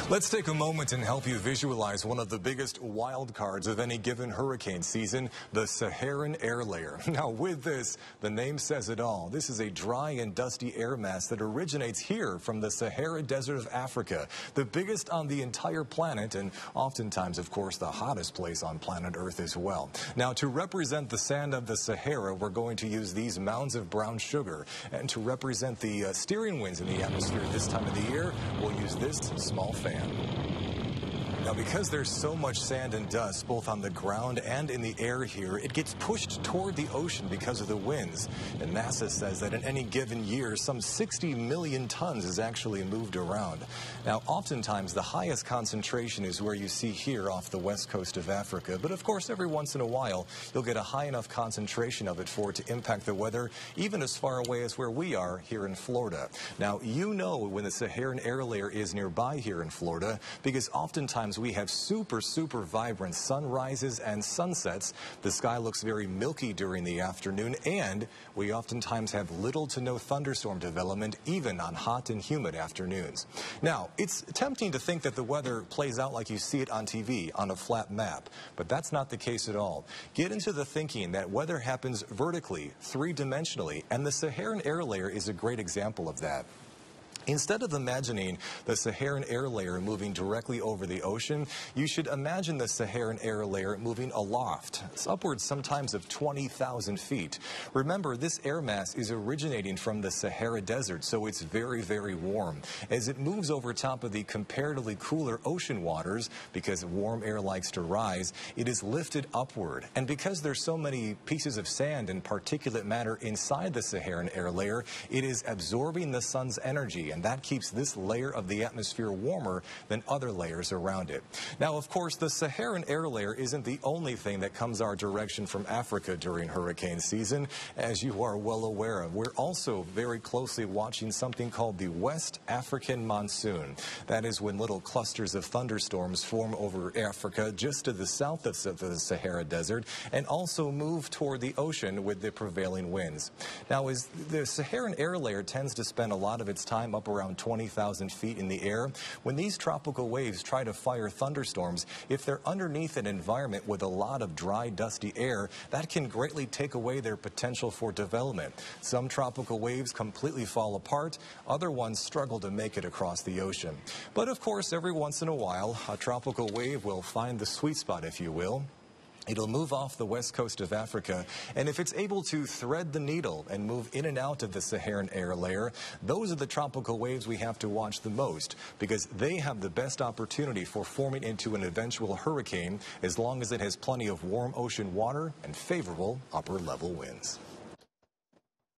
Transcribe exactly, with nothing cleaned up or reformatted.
Let's take a moment and help you visualize one of the biggest wild cards of any given hurricane season, the Saharan Air Layer. Now with this, the name says it all. This is a dry and dusty air mass that originates here from the Sahara Desert of Africa, the biggest on the entire planet and oftentimes, of course, the hottest place on planet Earth as well. Now to represent the sand of the Sahara, we're going to use these mounds of brown sugar. And to represent the uh, steering winds in the atmosphere this time of the year, we'll use this small fan. Now, because there's so much sand and dust both on the ground and in the air here, it gets pushed toward the ocean because of the winds. And NASA says that in any given year, some sixty million tons is actually moved around. Now, oftentimes, the highest concentration is where you see here off the west coast of Africa. But of course, every once in a while, you'll get a high enough concentration of it for it to impact the weather, even as far away as where we are here in Florida. Now, you know when the Saharan Air Layer is nearby here in Florida, because oftentimes we have super, super vibrant sunrises and sunsets. The sky looks very milky during the afternoon, and we oftentimes have little to no thunderstorm development, even on hot and humid afternoons. Now, it's tempting to think that the weather plays out like you see it on T V, on a flat map, but that's not the case at all. Get into the thinking that weather happens vertically, three-dimensionally, and the Saharan Air Layer is a great example of that. Instead of imagining the Saharan Air Layer moving directly over the ocean, you should imagine the Saharan Air Layer moving aloft. It's upwards sometimes of twenty thousand feet. Remember, this air mass is originating from the Sahara Desert, so it's very, very warm. As it moves over top of the comparatively cooler ocean waters, because warm air likes to rise, it is lifted upward. And because there's so many pieces of sand and particulate matter inside the Saharan Air Layer, it is absorbing the sun's energy, and that keeps this layer of the atmosphere warmer than other layers around it. Now, of course, the Saharan Air Layer isn't the only thing that comes our direction from Africa during hurricane season, as you are well aware of. We're also very closely watching something called the West African monsoon. That is when little clusters of thunderstorms form over Africa just to the south of the Sahara Desert and also move toward the ocean with the prevailing winds. Now, as the Saharan Air Layer tends to spend a lot of its time up around twenty thousand feet in the air, when these tropical waves try to fire thunderstorms, if they're underneath an environment with a lot of dry, dusty air, that can greatly take away their potential for development. Some tropical waves completely fall apart, other ones struggle to make it across the ocean. But of course, every once in a while, a tropical wave will find the sweet spot, if you will. It'll move off the west coast of Africa, and if it's able to thread the needle and move in and out of the Saharan Air Layer, those are the tropical waves we have to watch the most, because they have the best opportunity for forming into an eventual hurricane as long as it has plenty of warm ocean water and favorable upper level winds.